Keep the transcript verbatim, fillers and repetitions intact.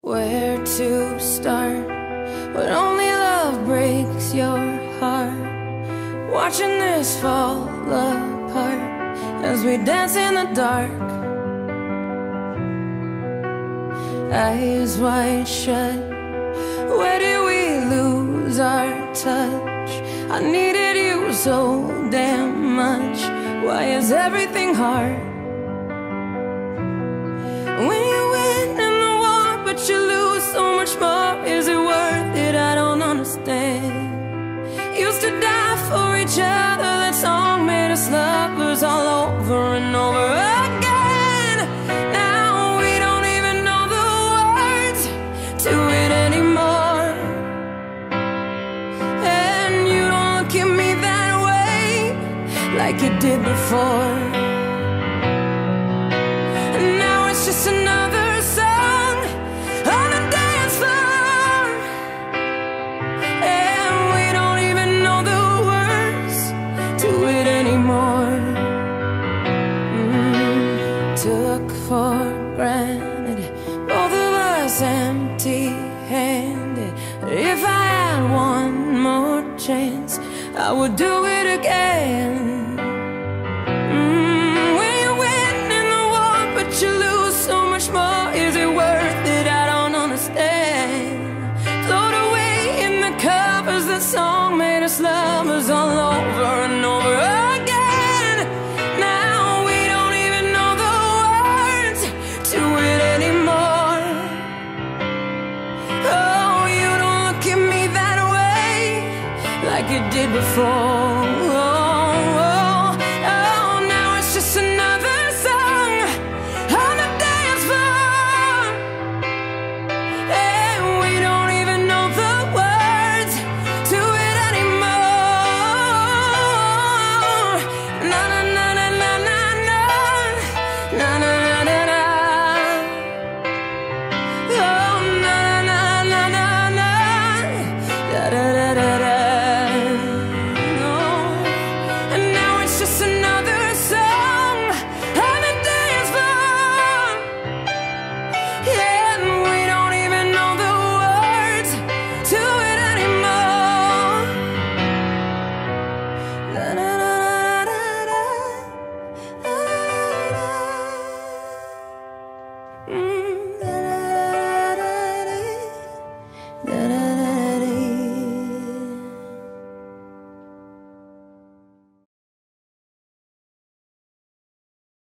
Where to start when only love breaks your heart? Watching this fall apart as we dance in the dark, eyes wide shut. Where did we lose our touch? I needed you so damn much. Why is everything hard? When you win in the war but you lose so much more, is it worth it? I don't understand. Used to die for each other, that song made us lovers all over and over again. Now we don't even know the words to it anymore, and you don't look at me that way like you did before. And now it's just another song on the dance floor, and we don't even know the words to it anymore. mm, Took for granted, both of us empty-handed. If I had one more chance, I would do it again. You lose so much more, is it worth it? I don't understand. Float away in the covers, that song made us lovers all over and over again. Now we don't even know the words to it anymore. Oh, you don't look at me that way like you did before.